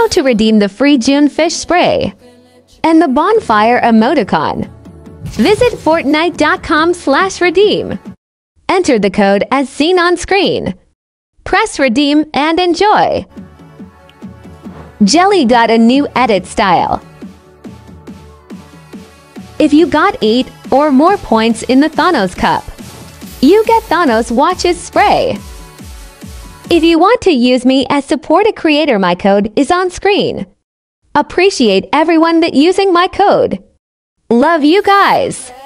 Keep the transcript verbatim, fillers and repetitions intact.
how to redeem the free June fish spray and the Bonfire Emoticon. Visit Fortnite dot com slash redeem. Enter the code as seen on screen. Press redeem and enjoy. Jelly got a new edit style. If you got eight or more points in the Thanos Cup, you get Thanos Watches Spray. If you want to use me as support a creator, my code is on screen. Appreciate everyone that using my code. Love you guys.